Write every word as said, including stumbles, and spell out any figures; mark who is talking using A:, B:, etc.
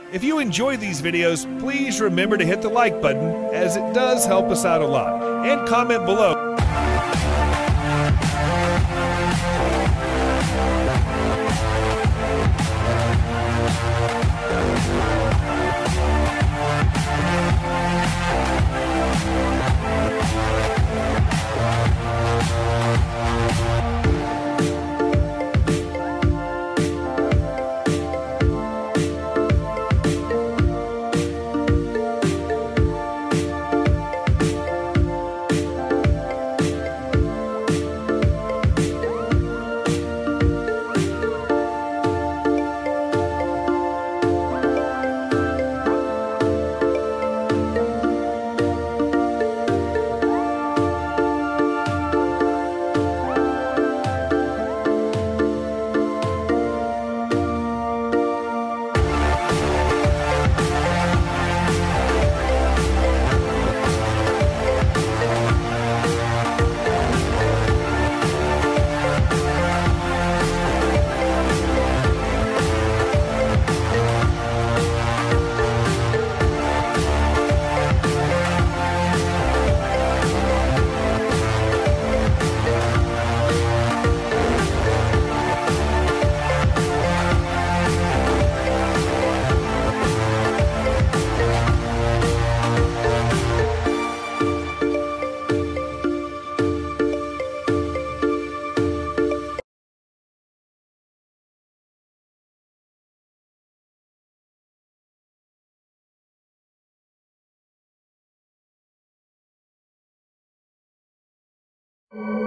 A: If you enjoy these videos, please remember to hit the like button, as it does help us out a lot, and comment below.
B: You